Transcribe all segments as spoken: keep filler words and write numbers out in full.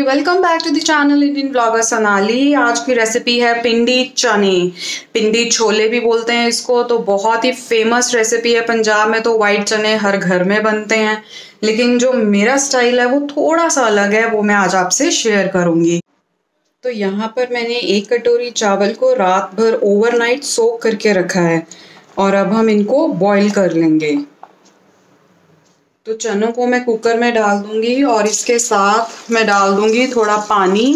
Welcome back to the channel Indian blogger Sonali. आज की recipe है पिंडी चने। पिंडी छोले भी बोलते हैं इसको। तो बहुत ही फेमस रेसिपी है। पंजाब में तो वाइट चने हर घर में बनते हैं, लेकिन जो मेरा स्टाइल है वो थोड़ा सा अलग है, वो मैं आज आपसे शेयर करूंगी। तो यहाँ पर मैंने एक कटोरी चावल को रात भर ओवरनाइट सोक करके रखा है और अब हम इनको बॉईल कर लेंगे। तो चनों को मैं कुकर में डाल दूंगी और इसके साथ मैं डाल दूंगी थोड़ा पानी।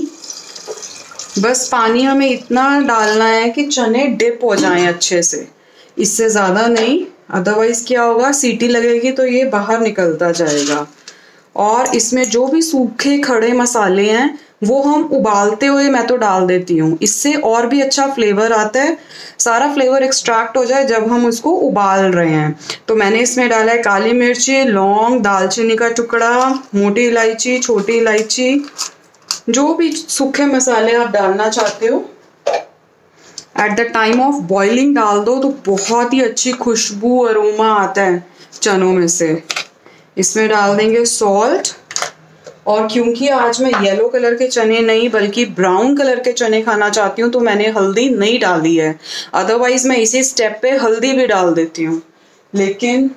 बस पानी हमें इतना डालना है कि चने डिप हो जाएं अच्छे से, इससे ज़्यादा नहीं, अदरवाइज क्या होगा, सीटी लगेगी तो ये बाहर निकलता जाएगा। और इसमें जो भी सूखे खड़े मसाले हैं वो हम उबालते हुए मैं तो डाल देती हूँ, इससे और भी अच्छा फ्लेवर आता है। सारा फ्लेवर एक्सट्रैक्ट हो जाए जब हम उसको उबाल रहे हैं। तो मैंने इसमें डाला है काली मिर्ची, लौंग, दालचीनी का टुकड़ा, मोटी इलायची, छोटी इलायची, जो भी सूखे मसाले आप डालना चाहते हो at the time of boiling डाल दो, तो बहुत ही अच्छी खुशबू अरोमा आता है चनों में से। इसमें डाल देंगे सॉल्ट। और क्योंकि आज मैं येलो कलर के चने नहीं बल्कि ब्राउन कलर के चने खाना चाहती हूँ तो मैंने हल्दी नहीं डाली है, अदरवाइज मैं इसी स्टेप पे हल्दी भी डाल देती हूँ, लेकिन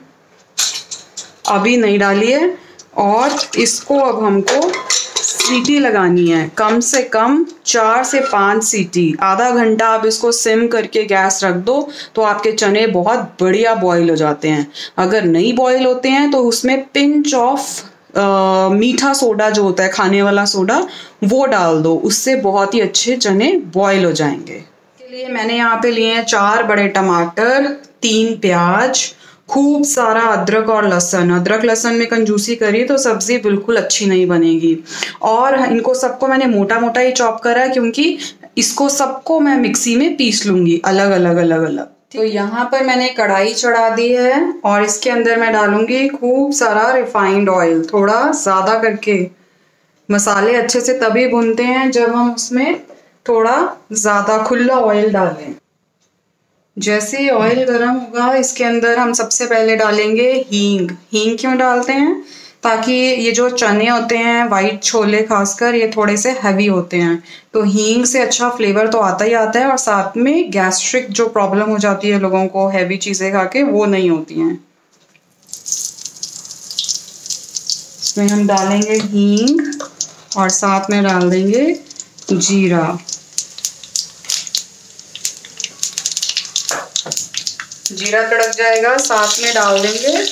अभी नहीं डाली है। और इसको अब हमको सीटी लगानी है, कम से कम चार से पाँच सीटी। आधा घंटा आप इसको सिम करके गैस रख दो तो आपके चने बहुत बढ़िया बॉईल हो जाते हैं। अगर नहीं बॉईल होते हैं तो उसमें पिंच ऑफ Uh, मीठा सोडा जो होता है, खाने वाला सोडा, वो डाल दो, उससे बहुत ही अच्छे चने बॉईल हो जाएंगे। इसके लिए मैंने यहाँ पे लिए हैं चार बड़े टमाटर, तीन प्याज, खूब सारा अदरक और लहसुन। अदरक लहसुन में कंजूसी करी तो सब्जी बिल्कुल अच्छी नहीं बनेगी। और इनको सबको मैंने मोटा मोटा ही चॉप करा है क्योंकि इसको सबको मैं मिक्सी में पीस लूंगी अलग अलग अलग अलग। तो यहाँ पर मैंने कढ़ाई चढ़ा दी है और इसके अंदर मैं डालूंगी खूब सारा रिफाइंड ऑयल, थोड़ा ज़्यादा करके। मसाले अच्छे से तभी भूनते हैं जब हम उसमें थोड़ा ज़्यादा खुला ऑयल डालें। जैसे ही ऑयल गर्म होगा इसके अंदर हम सबसे पहले डालेंगे हींग। हींग क्यों डालते हैं? ताकि ये जो चने होते हैं, वाइट छोले खासकर, ये थोड़े से हैवी होते हैं, तो हींग से अच्छा फ्लेवर तो आता ही आता है और साथ में गैस्ट्रिक जो प्रॉब्लम हो जाती है लोगों को हैवी चीज़ें खा के, वो नहीं होती हैं। इसमें हम डालेंगे हींग और साथ में डाल देंगे जीरा। जीरा तड़क जाएगा, साथ में डाल देंगे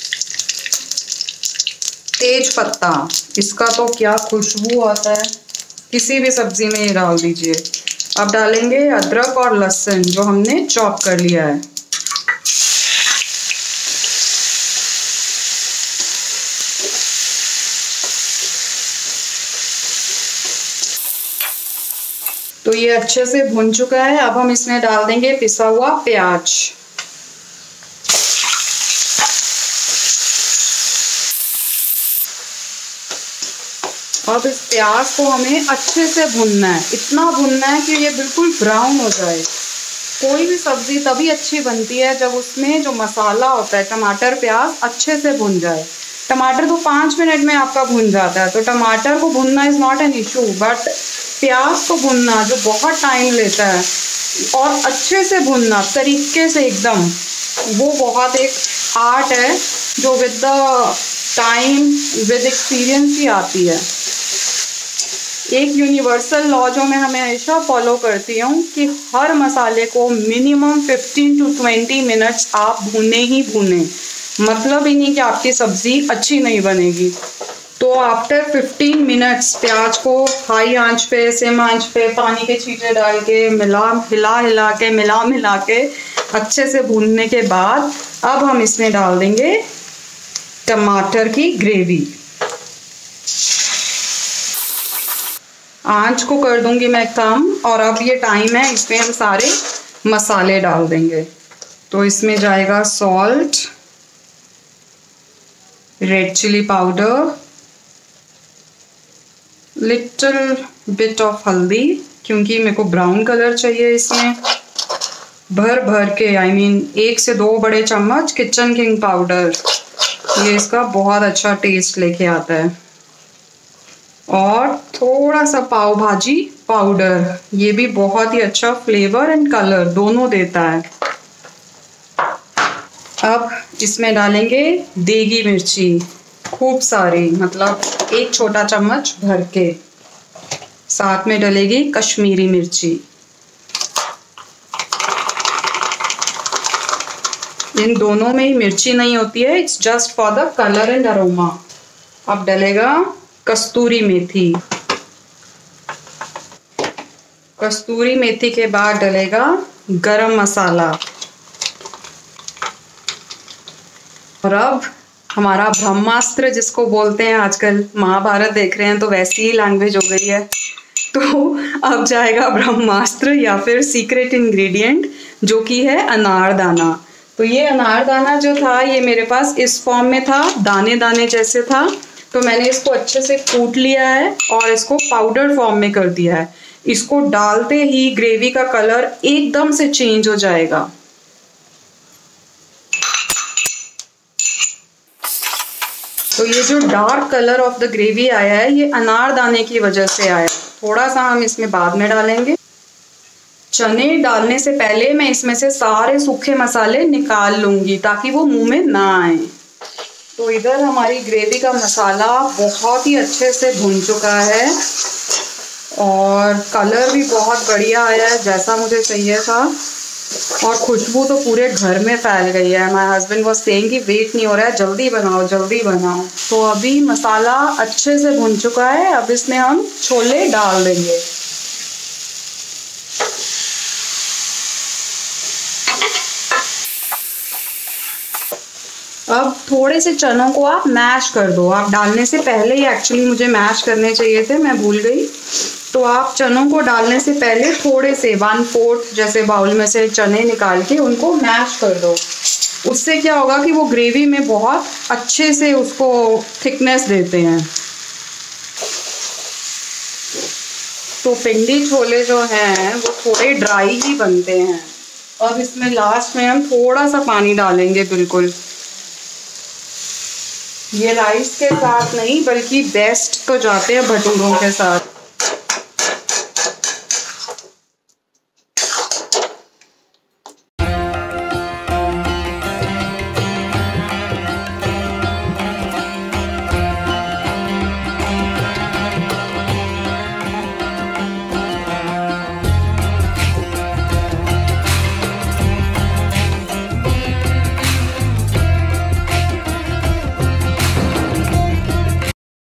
तेज पत्ता। इसका तो क्या खुशबू आता है, किसी भी सब्जी में ये डाल दीजिए। अब डालेंगे अदरक और लहसुन जो हमने चॉप कर लिया है। तो ये अच्छे से भुन चुका है। अब हम इसमें डाल देंगे पिसा हुआ प्याज। अब इस प्याज को हमें अच्छे से भुनना है, इतना भुनना है कि ये बिल्कुल ब्राउन हो जाए। कोई भी सब्जी तभी अच्छी बनती है जब उसमें जो मसाला होता है, टमाटर प्याज, अच्छे से भुन जाए। टमाटर तो पाँच मिनट में आपका भुन जाता है, तो टमाटर को भुनना is not an issue, but प्याज को भुनना जो बहुत टाइम लेता है और अच्छे से भुनना तरीके से एकदम, वो बहुत एक आर्ट है जो with the time, with experience ही आती है। एक यूनिवर्सल लॉ जो मैं हमेशा फॉलो करती हूँ कि हर मसाले को minimum fifteen to twenty minutes आप भूने ही भूने। मतलब ही नहीं कि आपकी सब्जी अच्छी नहीं बनेगी। तो आफ्टर फिफ्टीन मिनट्स प्याज को हाई आंच पे, सेम आंच पे, पानी के छींटे डाल के मिला हिला हिला के मिला मिला के अच्छे से भूनने के बाद अब हम इसमें डाल देंगे टमाटर की ग्रेवी। आंच को कर दूंगी मैं कम और अब ये टाइम है, इसमें हम सारे मसाले डाल देंगे। तो इसमें जाएगा salt, red chilli powder, little bit of हल्दी क्योंकि मेरे को ब्राउन कलर चाहिए इसमें, भर भर के, आई I मीन mean, एक से दो बड़े चम्मच किचन किंग पाउडर, ये इसका बहुत अच्छा टेस्ट लेके आता है। और थोड़ा सा पाव भाजी पाउडर, ये भी बहुत ही अच्छा फ्लेवर एंड कलर दोनों देता है। अब इसमें डालेंगे देगी मिर्ची, खूब सारी, मतलब एक छोटा चम्मच भर के। साथ में डलेगी कश्मीरी मिर्ची। इन दोनों में ही मिर्ची नहीं होती है, it's just for the colour and aroma. अब डलेगा कस्तूरी मेथी। कस्तूरी मेथी के बाद डलेगा गरम मसाला। और अब हमारा ब्रह्मास्त्र जिसको बोलते हैं, आजकल महाभारत देख रहे हैं तो वैसी ही लैंग्वेज हो गई है, तो अब जाएगा ब्रह्मास्त्र या फिर सीक्रेट इंग्रेडिएंट, जो कि है अनारदाना। तो ये अनारदाना जो था ये मेरे पास इस फॉर्म में था, दाने दाने जैसे था, तो मैंने इसको अच्छे से कूट लिया है और इसको पाउडर फॉर्म में कर दिया है। इसको डालते ही ग्रेवी का कलर एकदम से चेंज हो जाएगा। तो ये जो dark colour of the gravy आया है ये अनारदाने की वजह से आया। थोड़ा सा हम इसमें बाद में डालेंगे। चने डालने से पहले मैं इसमें से सारे सूखे मसाले निकाल लूंगी ताकि वो मुंह में ना आए। तो इधर हमारी ग्रेवी का मसाला बहुत ही अच्छे से भुन चुका है और कलर भी बहुत बढ़िया आया है जैसा मुझे चाहिए था, और खुशबू तो पूरे घर में फैल गई है। माय हस्बैंड वाज सेइंग कि वेट नहीं हो रहा है, जल्दी बनाओ जल्दी बनाओ। तो अभी मसाला अच्छे से भुन चुका है, अब इसमें हम छोले डाल देंगे। अब थोड़े से चनों को आप मैश कर दो। आप डालने से पहले ही एक्चुअली मुझे मैश करने चाहिए थे, मैं भूल गई। तो आप चनों को डालने से पहले थोड़े से वन फोर्थ जैसे बाउल में से चने निकाल के उनको मैश कर दो। उससे क्या होगा कि वो ग्रेवी में बहुत अच्छे से उसको थिकनेस देते हैं। तो पिंडी छोले जो हैं वो थोड़े ड्राई ही बनते हैं। अब इसमें लास्ट में हम थोड़ा सा पानी डालेंगे, बिल्कुल ये राइस के साथ नहीं बल्कि बेस्ट तो जाते हैं भटूरों के साथ।